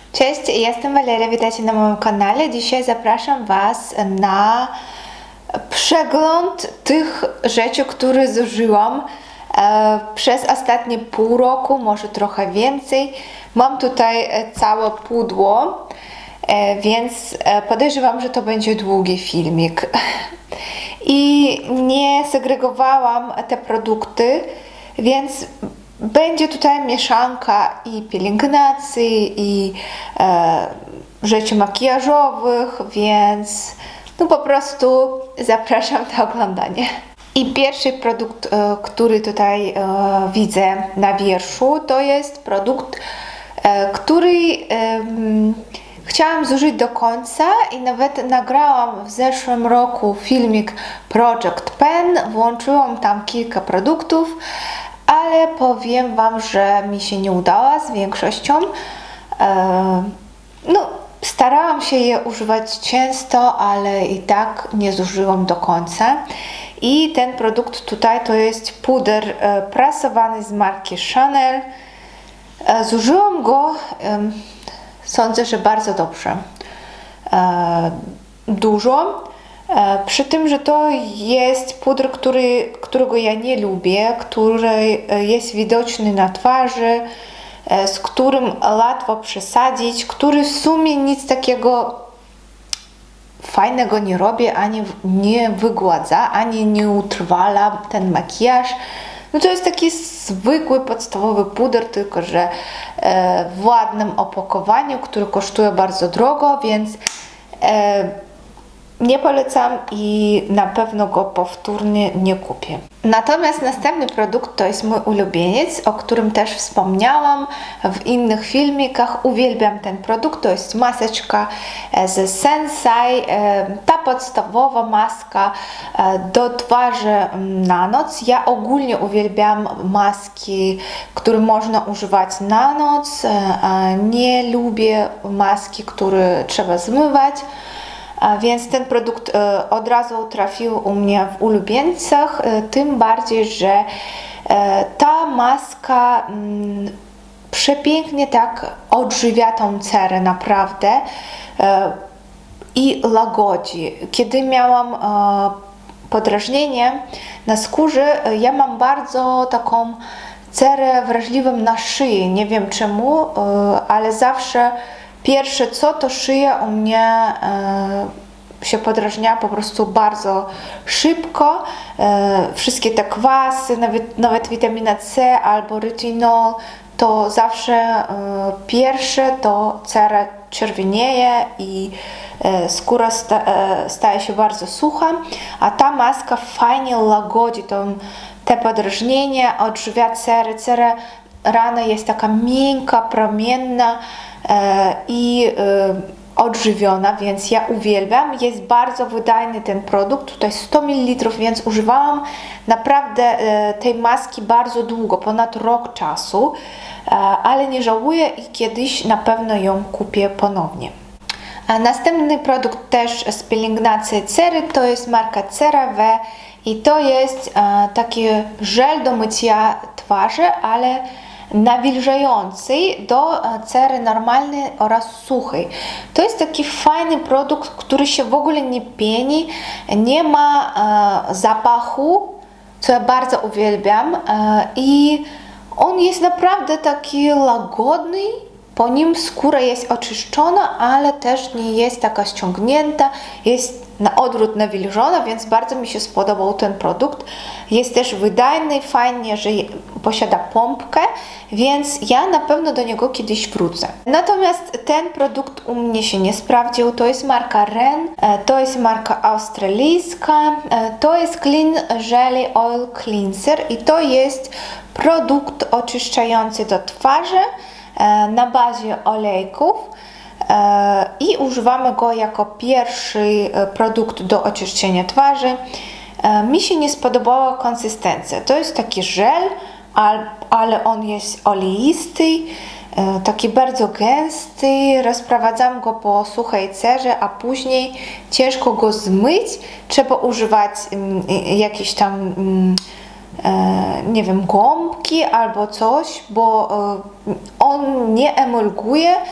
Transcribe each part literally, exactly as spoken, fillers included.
Cześć, jestem Waleria, witajcie na moim kanale. Dzisiaj zapraszam Was na przegląd tych rzeczy, które zużyłam e, przez ostatnie pół roku, może trochę więcej. Mam tutaj całe pudło, e, więc podejrzewam, że to będzie długi filmik. I nie segregowałam te produkty, więc będzie tutaj mieszanka i pielęgnacji, i e, rzeczy makijażowych, więc no po prostu zapraszam do oglądania. I pierwszy produkt, e, który tutaj e, widzę na wierszu, to jest produkt, e, który e, chciałam zużyć do końca i nawet nagrałam w zeszłym roku filmik Project Pen, włączyłam tam kilka produktów, ale powiem Wam, że mi się nie udała z większością. No, starałam się je używać często, ale i tak nie zużyłam do końca. I ten produkt tutaj to jest puder prasowany z marki Chanel. Zużyłam go, sądzę, że bardzo dobrze. Dużo. Przy tym, że to jest puder, który, którego ja nie lubię, który jest widoczny na twarzy, z którym łatwo przesadzić, który w sumie nic takiego fajnego nie robi, ani nie wygładza, ani nie utrwala ten makijaż. No to jest taki zwykły, podstawowy puder, tylko że w ładnym opakowaniu, który kosztuje bardzo drogo, więc nie polecam i na pewno go powtórnie nie kupię. Natomiast następny produkt to jest mój ulubieniec, o którym też wspomniałam w innych filmikach. Uwielbiam ten produkt, to jest maseczka z Sensai. Ta podstawowa maska do twarzy na noc. Ja ogólnie uwielbiam maski, które można używać na noc. Nie lubię maski, które trzeba zmywać. Więc ten produkt od razu trafił u mnie w ulubieńcach, tym bardziej, że ta maska przepięknie tak odżywia tą cerę naprawdę i łagodzi. Kiedy miałam podrażnienie na skórze, ja mam bardzo taką cerę wrażliwą na szyję, nie wiem czemu, ale zawsze pierwsze co, to szyja u mnie e, się podrażnia po prostu bardzo szybko. E, wszystkie te kwasy, nawet, nawet witamina C albo retinol, to zawsze e, pierwsze to cera czerwienieje i e, skóra sta, e, staje się bardzo sucha, a ta maska fajnie łagodzi tą, te podrażnienie, odżywia cerę. Cera rana jest taka miękka, promienna i odżywiona, więc ja uwielbiam. Jest bardzo wydajny ten produkt, tutaj sto mililitrów, więc używałam naprawdę tej maski bardzo długo, ponad rok czasu, ale nie żałuję i kiedyś na pewno ją kupię ponownie. A następny produkt też z pielęgnacji cery to jest marka CeraVe i to jest taki żel do mycia twarzy, ale nawilżający do cery normalnej oraz suchej. To jest taki fajny produkt, który się w ogóle nie pieni, nie ma e, zapachu, co ja bardzo uwielbiam, e, i on jest naprawdę taki łagodny. Po nim skóra jest oczyszczona, ale też nie jest taka ściągnięta, jest na odwrót nawilżona, więc bardzo mi się spodobał ten produkt. Jest też wydajny, fajnie, że posiada pompkę, więc ja na pewno do niego kiedyś wrócę. Natomiast ten produkt u mnie się nie sprawdził. To jest marka Ren, to jest marka australijska, to jest Clean Jelly Oil Cleanser i to jest produkt oczyszczający do twarzy na bazie olejków i używamy go jako pierwszy produkt do oczyszczenia twarzy. Mi się nie spodobała konsystencja. To jest taki żel, ale on jest oleisty, taki bardzo gęsty. Rozprowadzam go po suchej cerze, a później ciężko go zmyć. Trzeba używać jakiejś tam, nie wiem, gąbki albo coś, bo on nie emulguje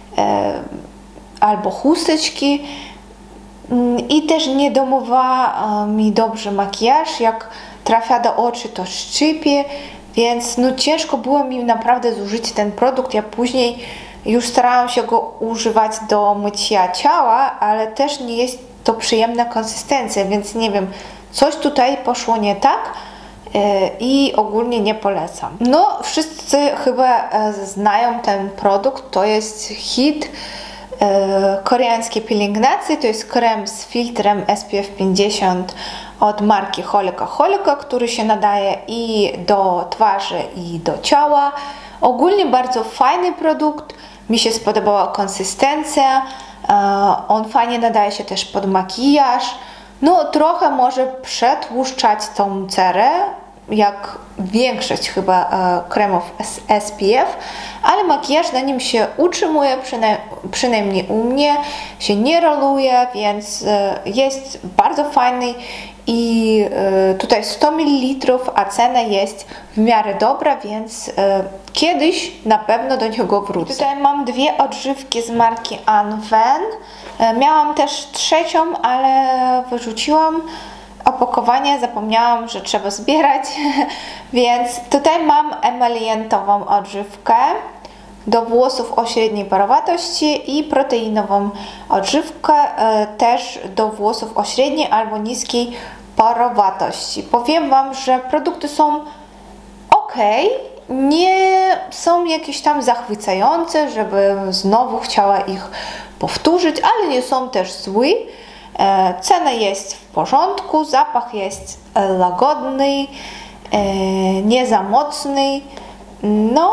albo chusteczki. I też nie domowa mi dobrze makijaż, jak trafia do oczu, to szczypie, więc no ciężko było mi naprawdę zużyć ten produkt. Ja później już starałam się go używać do mycia ciała, ale też nie jest to przyjemna konsystencja, więc nie wiem, coś tutaj poszło nie tak i ogólnie nie polecam. No, wszyscy chyba znają ten produkt, to jest hit koreańskiej pielęgnacji, to jest krem z filtrem S P F pięćdziesiąt od marki Holika Holika, który się nadaje i do twarzy, i do ciała. Ogólnie bardzo fajny produkt, mi się spodobała konsystencja, on fajnie nadaje się też pod makijaż. No trochę może przetłuszczać tą cerę, jak większość chyba kremów S P F, ale makijaż na nim się utrzymuje, przynaj przynajmniej u mnie się nie roluje, więc jest bardzo fajny i tutaj sto mililitrów, a cena jest w miarę dobra, więc kiedyś na pewno do niego wrócę. Tutaj mam dwie odżywki z marki Anwen. Miałam też trzecią, ale wyrzuciłam opakowanie, zapomniałam, że trzeba zbierać, więc tutaj mam emalientową odżywkę do włosów o średniej parowatości i proteinową odżywkę też do włosów o średniej albo niskiej parowatości. Powiem Wam, że produkty są ok, nie są jakieś tam zachwycające, żebym znowu chciała ich powtórzyć, ale nie są też złe. Cena jest w porządku, zapach jest łagodny, nie za mocny, no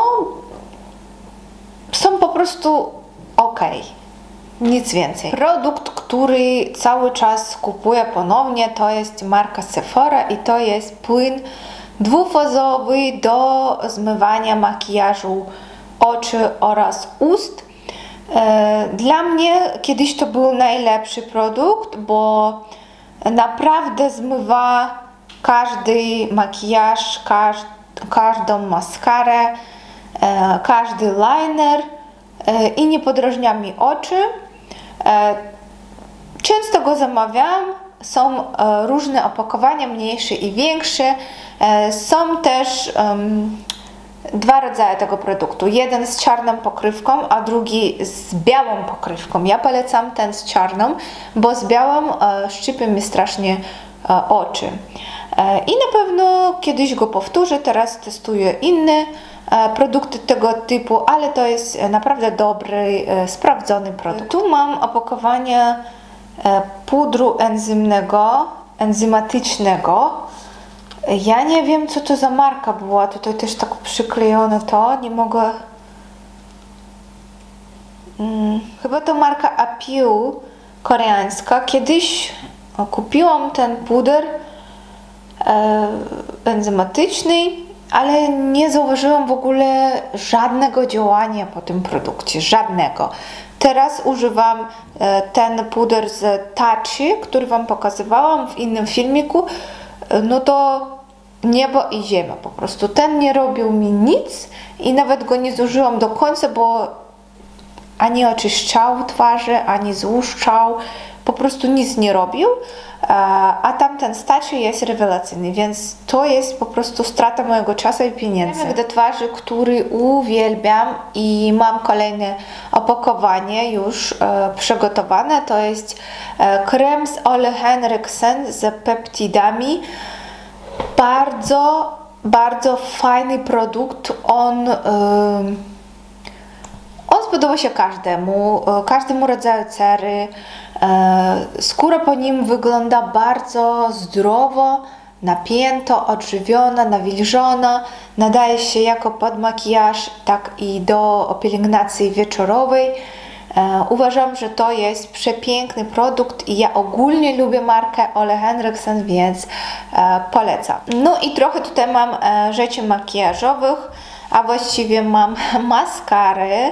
są po prostu ok, nic więcej. Produkt, który cały czas kupuję ponownie, to jest marka Sephora i to jest płyn dwufazowy do zmywania makijażu oczu oraz ust. Dla mnie kiedyś to był najlepszy produkt, bo naprawdę zmywa każdy makijaż, każd każdą maskarę, każdy liner i nie podrażnia mi oczy. Często go zamawiam, są różne opakowania, mniejsze i większe. Są też um, dwa rodzaje tego produktu. Jeden z czarną pokrywką, a drugi z białą pokrywką. Ja polecam ten z czarną, bo z białą e, szczypie mi strasznie e, oczy. E, I na pewno kiedyś go powtórzę, teraz testuję inne e, produkty tego typu, ale to jest naprawdę dobry, e, sprawdzony produkt. Tu mam opakowanie e, pudru enzymnego, enzymatycznego. Ja nie wiem, co to za marka była, tutaj też tak przyklejone to, nie mogę... Hmm, chyba to marka Appeal koreańska. Kiedyś o, kupiłam ten puder e, enzymatyczny, ale nie zauważyłam w ogóle żadnego działania po tym produkcie, żadnego. Teraz używam e, ten puder z Tachi, który Wam pokazywałam w innym filmiku. No to niebo i ziemia po prostu. Ten nie robił mi nic i nawet go nie zużyłam do końca, bo ani oczyszczał twarzy, ani złuszczał, po prostu nic nie robił, a tamten starszy jest rewelacyjny, więc to jest po prostu strata mojego czasu i pieniędzy. Kremek do twarzy, który uwielbiam i mam kolejne opakowanie już e, przygotowane, to jest e, krem z Ole Henriksen z peptidami. Bardzo, bardzo fajny produkt. On, e, on spodoba się każdemu, e, każdemu rodzaju cery. Skóra po nim wygląda bardzo zdrowo, napięto, odżywiona, nawilżona. Nadaje się jako pod makijaż, tak i do pielęgnacji wieczorowej. Uważam, że to jest przepiękny produkt i ja ogólnie lubię markę Ole Henriksen, więc polecam. No i trochę tutaj mam rzeczy makijażowych, a właściwie mam maskary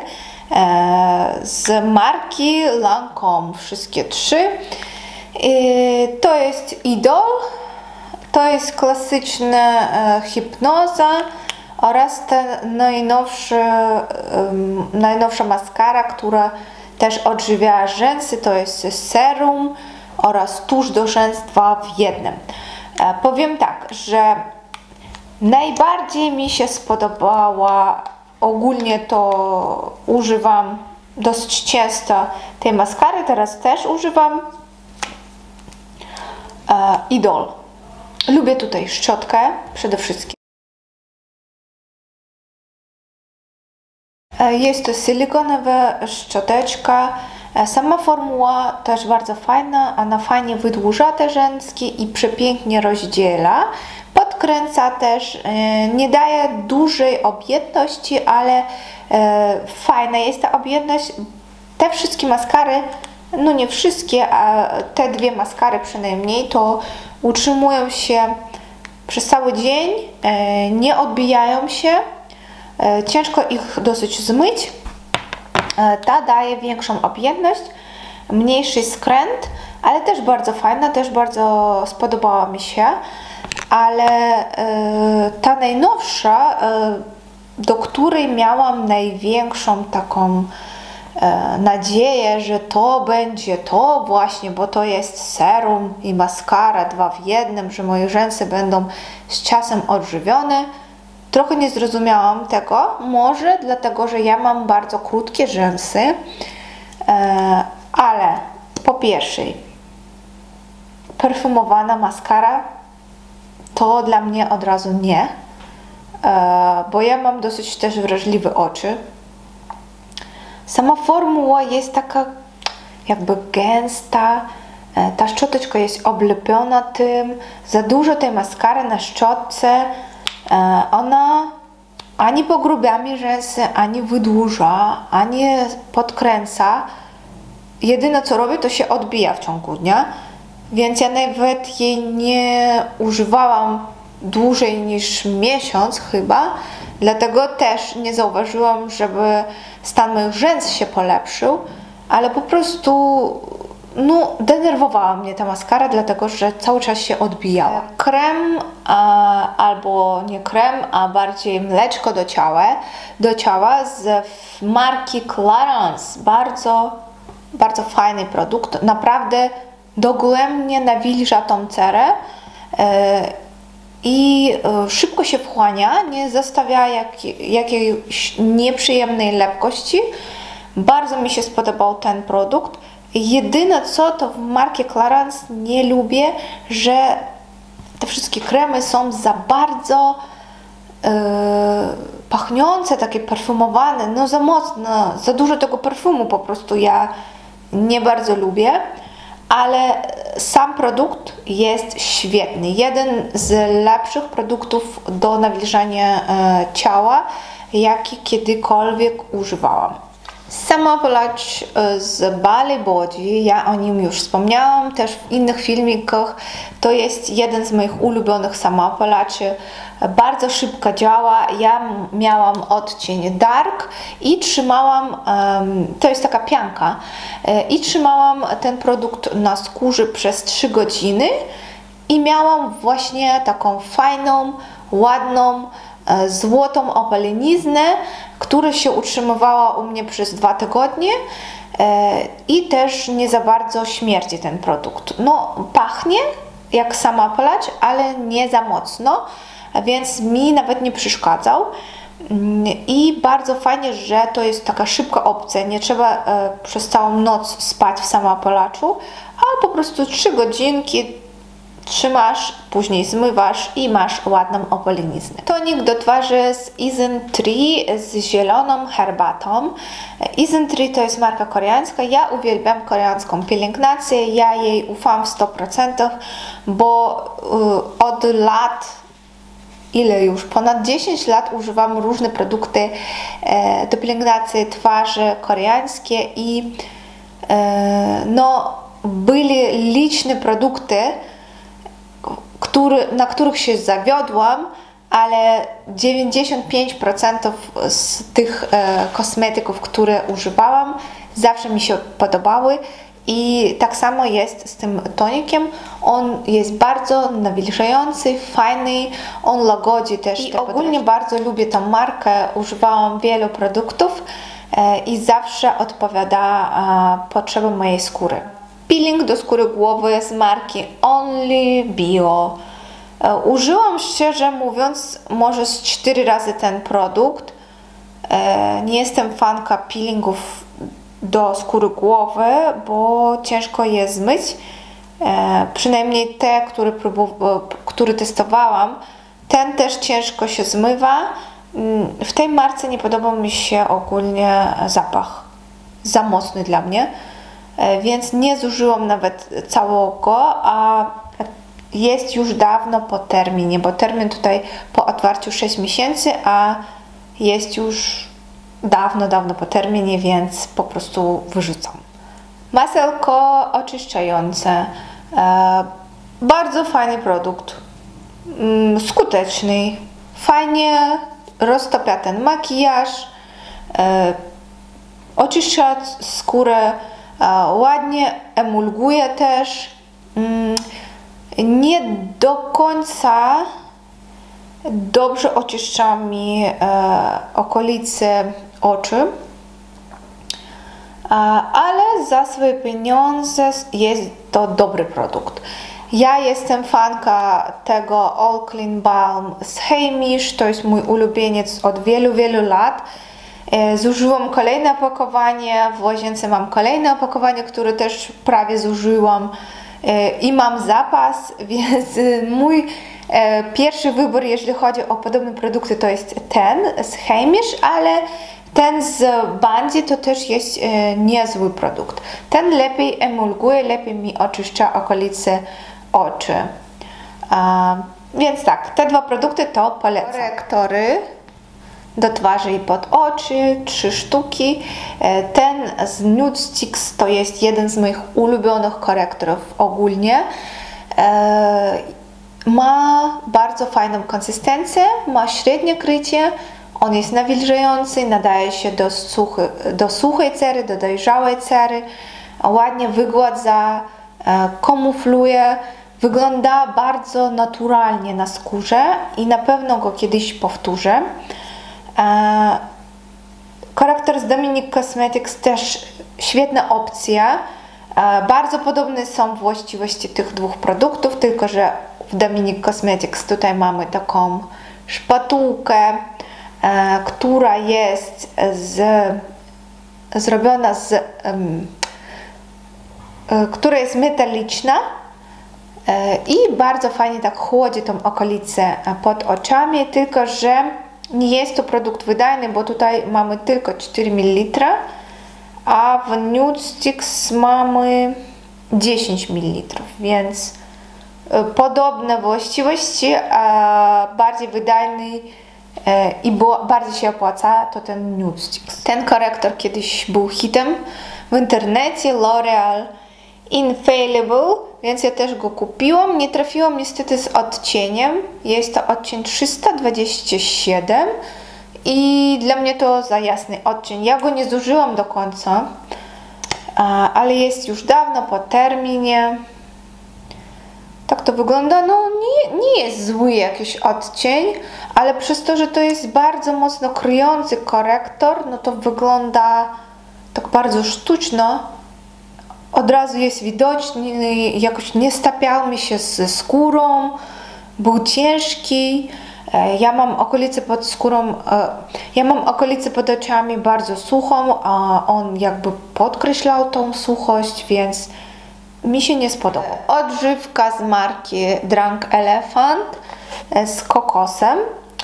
z marki Lancome, wszystkie trzy. To jest Idol, to jest klasyczna hipnoza oraz ten najnowszy, um, najnowsza maskara, która też odżywia rzęsy, to jest serum oraz tusz do rzęs dwa w jednym. E, powiem tak, że najbardziej mi się spodobała, ogólnie to używam dosyć często tej maskary, teraz też używam e, Idol. Lubię tutaj szczotkę przede wszystkim. Jest to silikonowa szczoteczka. Sama formuła też bardzo fajna, ona fajnie wydłuża te rzęski i przepięknie rozdziela. Podkręca też, nie daje dużej objętości, ale fajna jest ta objętość. Te wszystkie maskary, no nie wszystkie, a te dwie maskary przynajmniej, to utrzymują się przez cały dzień, nie odbijają się. Ciężko ich dosyć zmyć. Ta daje większą objętość, mniejszy skręt, ale też bardzo fajna, też bardzo spodobała mi się. Ale ta najnowsza, do której miałam największą taką nadzieję, że to będzie to właśnie, bo to jest serum i maskara dwa w jednym, że moje rzęsy będą z czasem odżywione. Trochę nie zrozumiałam tego, może dlatego, że ja mam bardzo krótkie rzęsy, ale po pierwsze, perfumowana maskara to dla mnie od razu nie, bo ja mam dosyć też wrażliwe oczy. Sama formuła jest taka jakby gęsta, ta szczoteczka jest oblepiona tym, za dużo tej maskary na szczotce. Ona ani pogrubia mi rzęsy, ani wydłuża, ani podkręca. Jedyne co robi, to się odbija w ciągu dnia, więc ja nawet jej nie używałam dłużej niż miesiąc chyba, dlatego też nie zauważyłam, żeby stan moich rzęs się polepszył, ale po prostu no, denerwowała mnie ta maskara, dlatego że cały czas się odbijała. Krem, a, albo nie krem, a bardziej mleczko do ciała, do ciała z marki Clarins. Bardzo, bardzo fajny produkt. Naprawdę dogłębnie nawilża tą cerę e, i e, szybko się wchłania, nie zostawia jak, jakiejś nieprzyjemnej lepkości. Bardzo mi się spodobał ten produkt. Jedyne co, to w marce Clarins nie lubię, że te wszystkie kremy są za bardzo yy, pachnące, takie perfumowane, no za mocno, za dużo tego perfumu po prostu ja nie bardzo lubię, ale sam produkt jest świetny. Jeden z lepszych produktów do nawilżania yy, ciała, jaki kiedykolwiek używałam. Samoopalacz z Bali Body, ja o nim już wspomniałam też w innych filmikach, to jest jeden z moich ulubionych samoopalaczy, bardzo szybko działa, ja miałam odcień Dark i trzymałam, to jest taka pianka, i trzymałam ten produkt na skórze przez trzy godziny i miałam właśnie taką fajną, ładną, złotą opaleniznę, która się utrzymywała u mnie przez dwa tygodnie i też nie za bardzo śmierdzi ten produkt. No, pachnie jak samoopalacz, ale nie za mocno, więc mi nawet nie przeszkadzał. I bardzo fajnie, że to jest taka szybka opcja, nie trzeba przez całą noc spać w samoopalaczu, a po prostu trzy godzinki trzymasz, później zmywasz i masz ładną opaleniznę. Tonik do twarzy z Isntree z zieloną herbatą. Isntree to jest marka koreańska. Ja uwielbiam koreańską pielęgnację. Ja jej ufam w sto procent, bo y, od lat, ile już? Ponad dziesięć lat używam różne produkty e, do pielęgnacji twarzy koreańskie i e, no, były liczne produkty, Który, na których się zawiodłam, ale dziewięćdziesiąt pięć procent z tych e, kosmetyków, które używałam, zawsze mi się podobały I tak samo jest z tym tonikiem. On jest bardzo nawilżający, fajny, on łagodzi też. I ogólnie bardzo lubię tą markę, używałam wielu produktów i zawsze odpowiada potrzebom mojej skóry. Peeling do skóry głowy z marki Only Bio. Użyłam, szczerze mówiąc, może z cztery razy ten produkt. Nie jestem fanka peelingów do skóry głowy, bo ciężko je zmyć. Przynajmniej te, które, które testowałam, ten też ciężko się zmywa. W tej marce nie podoba mi się ogólnie zapach. Za mocny dla mnie. Więc nie zużyłam nawet całego, a jest już dawno po terminie, bo termin tutaj po otwarciu sześć miesięcy, a jest już dawno, dawno po terminie, więc po prostu wyrzucam. Masełko oczyszczające. E, bardzo fajny produkt. Mm, skuteczny. Fajnie roztopia ten makijaż. E, oczyszcza skórę. E, ładnie emulguje też. Mm, nie do końca dobrze oczyszcza mi e, okolice oczu, ale za swoje pieniądze jest to dobry produkt. Ja jestem fanka tego All Clean Balm z Heimish, to jest mój ulubieniec od wielu, wielu lat. Zużyłam kolejne opakowanie, w łazience mam kolejne opakowanie, które też prawie zużyłam i mam zapas, więc mój pierwszy wybór, jeżeli chodzi o podobne produkty, to jest ten z Heimish, ale ten z Bundy to też jest e, niezły produkt. Ten lepiej emulguje, lepiej mi oczyszcza okolice oczy. E, więc tak, te dwa produkty to polecam. Korektory do twarzy i pod oczy, trzy sztuki. E, ten z Nude Sticks to jest jeden z moich ulubionych korektorów ogólnie. E, ma bardzo fajną konsystencję, ma średnie krycie. On jest nawilżający, nadaje się do, suchy, do suchej cery, do dojrzałej cery, ładnie wygładza, kamufluje, wygląda bardzo naturalnie na skórze i na pewno go kiedyś powtórzę. Korektor z Dominique Cosmetics też świetna opcja. Bardzo podobne są właściwości tych dwóch produktów, tylko że w Dominique Cosmetics tutaj mamy taką szpatułkę, która jest z, zrobiona z, um, która jest metaliczna i bardzo fajnie tak chłodzi tą okolicę pod oczami, tylko że nie jest to produkt wydajny, bo tutaj mamy tylko cztery mililitry, a w Nude Sticks mamy dziesięć mililitrów, więc podobne właściwości, a bardziej wydajny i bardziej się opłaca, to ten Nude Sticks. Ten korektor kiedyś był hitem w internecie, L'Oreal Infallible, więc ja też go kupiłam. Nie trafiłam niestety z odcieniem. Jest to odcień trzysta dwadzieścia siedem i dla mnie to za jasny odcień. Ja go nie zużyłam do końca, ale jest już dawno po terminie. Tak to wygląda, no nie, nie jest zły jakiś odcień, ale przez to, że to jest bardzo mocno kryjący korektor, no to wygląda tak bardzo sztuczno. Od razu jest widoczny, jakoś nie stapiał mi się ze skórą, był ciężki. Ja mam okolicę pod skórą, ja mam okolicę pod oczami bardzo suchą, a on jakby podkreślał tą suchość, więc mi się nie podobał. Odżywka z marki Drunk Elephant z kokosem.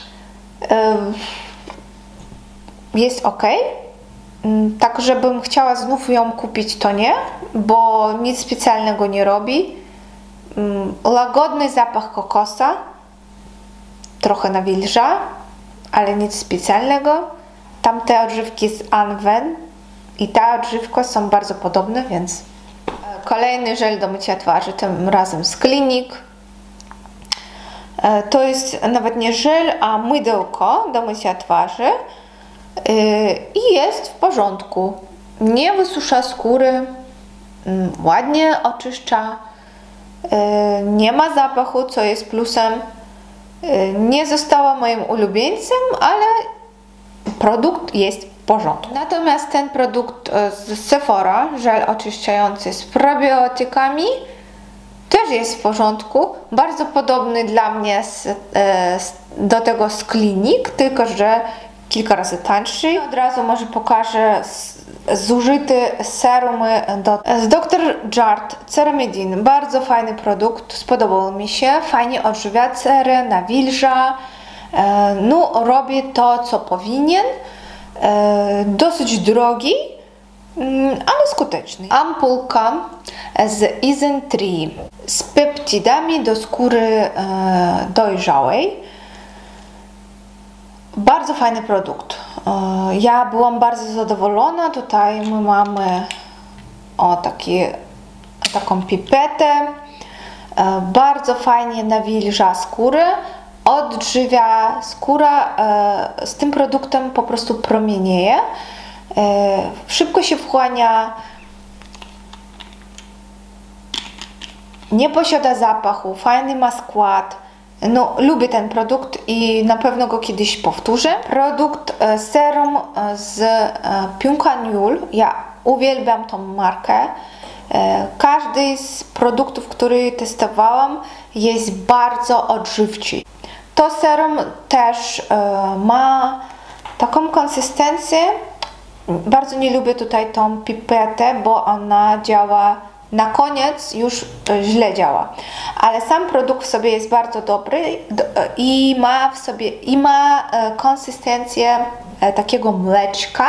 Jest ok. Tak, żebym chciała znów ją kupić, to nie, bo nic specjalnego nie robi. Łagodny zapach kokosa. Trochę nawilża, ale nic specjalnego. Tamte odżywki z Anwen i ta odżywka są bardzo podobne, więc kolejny żel do mycia twarzy, tym razem z Clinique. To jest nawet nie żel, a mydełko do mycia twarzy i jest w porządku. Nie wysusza skóry, ładnie oczyszcza, nie ma zapachu, co jest plusem. Nie została moim ulubieńcem, ale produkt jest w porządku. Natomiast ten produkt z Sephora, żel oczyszczający z probiotykami, też jest w porządku. Bardzo podobny dla mnie z, z, do tego z Clinique, tylko że kilka razy tańszy. Od razu może pokażę zużyty serumy do, z doktor Jart Ceramidin. Bardzo fajny produkt, spodobał mi się. Fajnie odżywia cerę, nawilża. No, robi to, co powinien. Dosyć drogi, ale skuteczny. Ampulka z Isen trzy z peptidami do skóry dojrzałej. Bardzo fajny produkt. Ja byłam bardzo zadowolona. Tutaj my mamy o, taki, taką pipetę. Bardzo fajnie nawilża skórę, odżywia skóra. Z tym produktem po prostu promienieje. Szybko się wchłania. Nie posiada zapachu. Fajny ma skład. No, lubię ten produkt i na pewno go kiedyś powtórzę. Produkt serum z Puncaniul. Ja uwielbiam tą markę. Każdy z produktów, który testowałam, jest bardzo odżywczy. To serum też ma taką konsystencję. Bardzo nie lubię tutaj tą pipetę, bo ona działa na koniec, już źle działa. Ale sam produkt w sobie jest bardzo dobry i ma w sobie i ma konsystencję takiego mleczka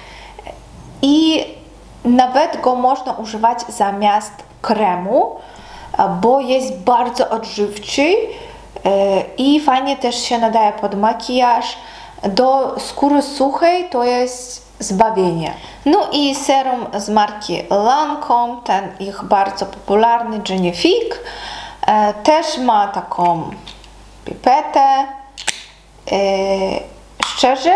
i nawet go można używać zamiast kremu, bo jest bardzo odżywczy i fajnie też się nadaje pod makijaż. Do skóry suchej to jest zbawienie. No i serum z marki Lancome, ten ich bardzo popularny Genifique, też ma taką pipetę. Szczerze,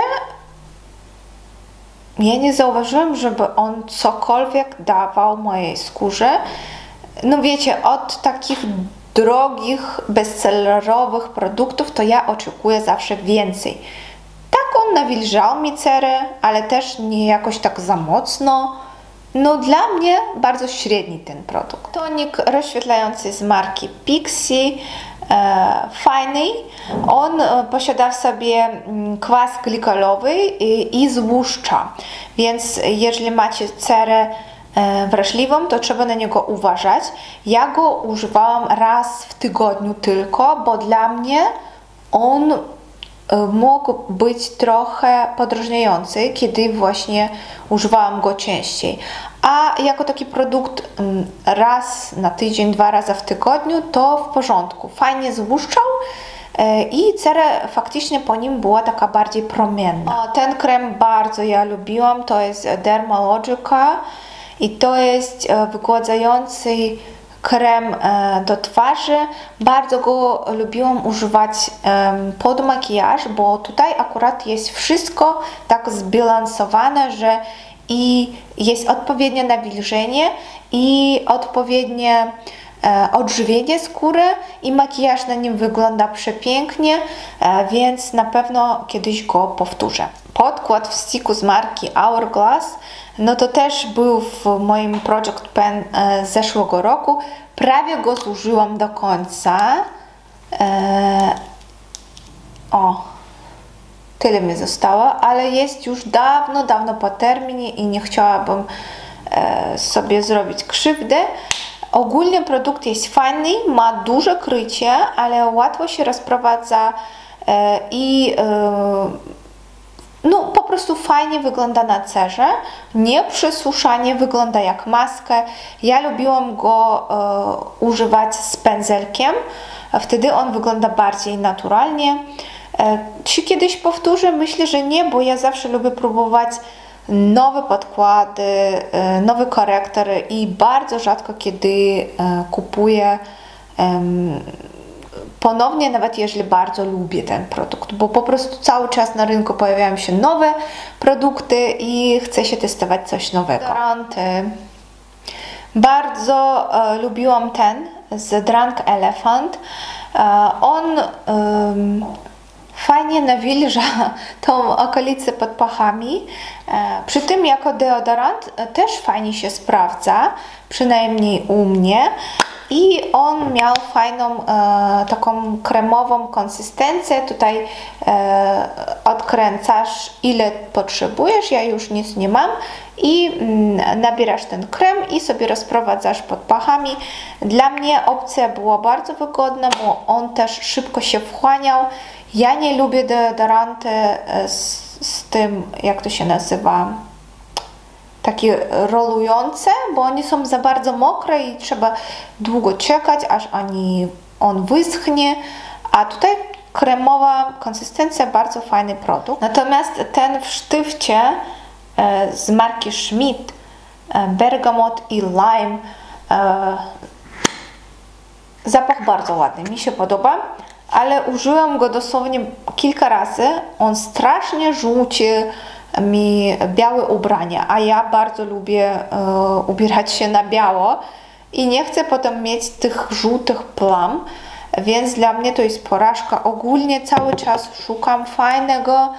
ja nie zauważyłam, żeby on cokolwiek dawał mojej skórze. No wiecie, od takich drogich, bestsellerowych produktów to ja oczekuję zawsze więcej. Tak, on nawilżał mi cerę, ale też nie jakoś tak za mocno. No dla mnie bardzo średni ten produkt. Tonik rozświetlający z marki Pixie, e, fajny. On e, posiada w sobie kwas glikolowy i, i złuszcza, więc jeżeli macie cerę e, wrażliwą, to trzeba na niego uważać. Ja go używałam raz w tygodniu tylko, bo dla mnie on mógł być trochę podrażniający, kiedy właśnie używałam go częściej. A jako taki produkt raz na tydzień, dwa razy w tygodniu, to w porządku. Fajnie złuszczał i cera faktycznie po nim była taka bardziej promienna. Ten krem bardzo ja lubiłam, to jest Dermalogica i to jest wygładzający krem do twarzy. Bardzo go lubiłam używać pod makijaż, bo tutaj akurat jest wszystko tak zbilansowane, że i jest odpowiednie nawilżenie i odpowiednie odżywienie skóry i makijaż na nim wygląda przepięknie, więc na pewno kiedyś go powtórzę. Podkład w sticku z marki Hourglass, no to też był w moim Project Pen z zeszłego roku. Prawie go zużyłam do końca. Eee, o, tyle mi zostało, ale jest już dawno, dawno po terminie i nie chciałabym e, sobie zrobić krzywdy. Ogólnie produkt jest fajny, ma duże krycie, ale łatwo się rozprowadza e, i e, no, po prostu fajnie wygląda na cerze, nie przesuszanie, wygląda jak maskę. Ja lubiłam go e, używać z pędzelkiem, wtedy on wygląda bardziej naturalnie. E, czy kiedyś powtórzę? Myślę, że nie, bo ja zawsze lubię próbować nowe podkłady, e, nowe korektory i bardzo rzadko kiedy e, kupuję e, ponownie, nawet jeżeli bardzo lubię ten produkt, bo po prostu cały czas na rynku pojawiają się nowe produkty i chcę się testować coś nowego. Deodoranty. Bardzo e, lubiłam ten z Drunk Elephant. E, on e, fajnie nawilża tą okolicę pod pachami. E, przy tym jako deodorant e, też fajnie się sprawdza, przynajmniej u mnie. I on miał fajną e, taką kremową konsystencję. Tutaj e, odkręcasz ile potrzebujesz, ja już nic nie mam. I mm, nabierasz ten krem i sobie rozprowadzasz pod pachami. Dla mnie opcja była bardzo wygodna, bo on też szybko się wchłaniał. Ja nie lubię deodoranty z, z tym, jak to się nazywa, takie rolujące, bo one są za bardzo mokre i trzeba długo czekać, aż ani on wyschnie, a tutaj kremowa konsystencja, bardzo fajny produkt. Natomiast ten w sztywcie e, z marki Schmidt, e, bergamot i lime, e, zapach bardzo ładny, mi się podoba, ale użyłam go dosłownie kilka razy, on strasznie żółci mi białe ubrania, a ja bardzo lubię e, ubierać się na biało i nie chcę potem mieć tych żółtych plam, więc dla mnie to jest porażka. Ogólnie cały czas szukam fajnego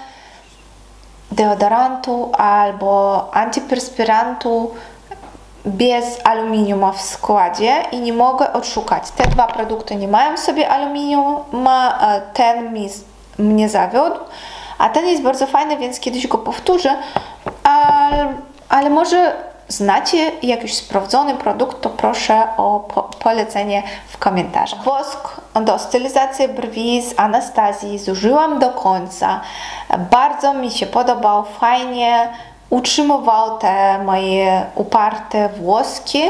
deodorantu albo antyperspirantu bez aluminiuma w składzie i nie mogę odszukać. Te dwa produkty nie mają w sobie aluminiuma, ten mi, mnie zawiódł. A ten jest bardzo fajny, więc kiedyś go powtórzę, ale, ale może znacie jakiś sprawdzony produkt, to proszę o po, polecenie w komentarzach. Wosk do stylizacji brwi z Anastazji zużyłam do końca. Bardzo mi się podobał, fajnie utrzymywał te moje uparte włoski.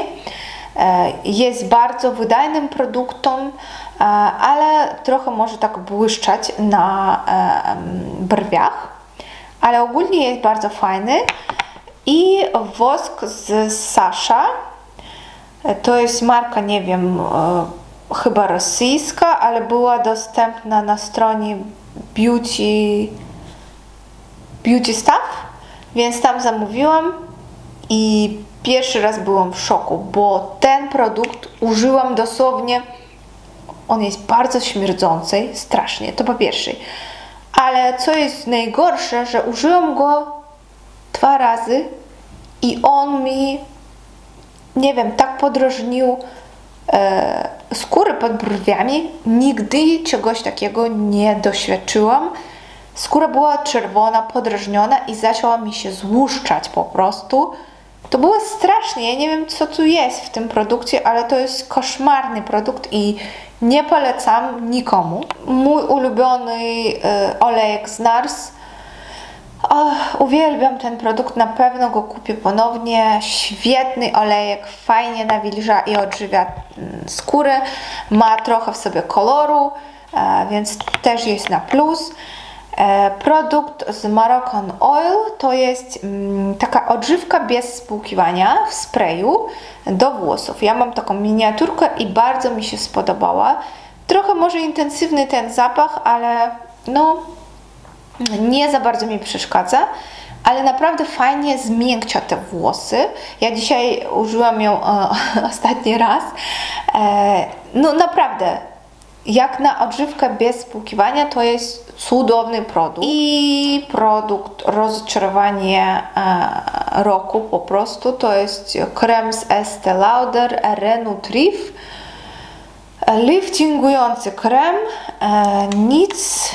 Jest bardzo wydajnym produktem, ale trochę może tak błyszczeć na brwiach, ale ogólnie jest bardzo fajny. I wosk z Sasha, to jest marka, nie wiem, chyba rosyjska, ale była dostępna na stronie Beauty, Beauty Stuff, więc tam zamówiłam i pierwszy raz byłam w szoku, bo ten produkt użyłam dosłownie, on jest bardzo śmierdzący, strasznie, to po pierwsze. Ale co jest najgorsze, że użyłam go dwa razy i on mi, nie wiem, tak podrażnił e, skórę pod brwiami. Nigdy czegoś takiego nie doświadczyłam. Skóra była czerwona, podrażniona i zaczęła mi się złuszczać po prostu. To było strasznie, ja nie wiem co tu jest w tym produkcie, ale to jest koszmarny produkt i nie polecam nikomu. Mój ulubiony e, olejek z Nars. Oh, uwielbiam ten produkt, na pewno go kupię ponownie. Świetny olejek, fajnie nawilża i odżywia skórę. Ma trochę w sobie koloru, e, więc też jest na plus. E, produkt z Moroccan Oil to jest mm, taka odżywka bez spłukiwania w sprayu do włosów. Ja mam taką miniaturkę i bardzo mi się spodobała. Trochę może intensywny ten zapach, ale no nie za bardzo mi przeszkadza, ale naprawdę fajnie zmiękcza te włosy. Ja dzisiaj użyłam ją e, ostatni raz. E, no naprawdę, jak na odżywkę bez spłukiwania, to jest cudowny produkt. I produkt rozczarowanie e, roku po prostu, to jest krem z Estée Lauder Renutriv. Liftingujący krem, e, nic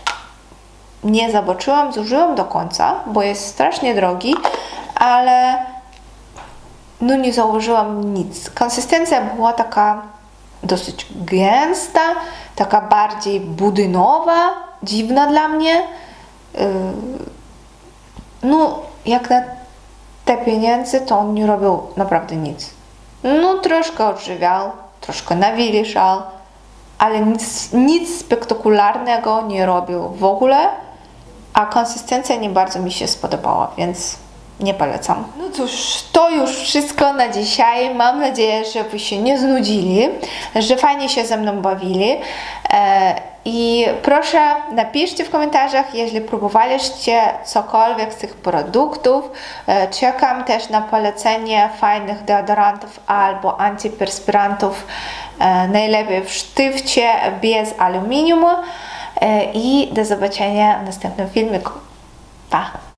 nie zobaczyłam, zużyłam do końca, bo jest strasznie drogi, ale no nie zauważyłam nic. Konsystencja była taka dosyć gęsta, taka bardziej budynowa, dziwna dla mnie. No, jak na te pieniądze, to on nie robił naprawdę nic. No, troszkę odżywiał, troszkę nawilżał, ale nic, nic spektakularnego nie robił w ogóle, a konsystencja nie bardzo mi się spodobała, więc nie polecam. No cóż, to już wszystko na dzisiaj. Mam nadzieję, że Wy się nie znudzili, że fajnie się ze mną bawili. I proszę napiszcie w komentarzach, jeśli próbowaliście cokolwiek z tych produktów. Czekam też na polecenie fajnych deodorantów albo antyperspirantów, najlepiej w sztywcie bez aluminium. I do zobaczenia w następnym filmiku. Pa!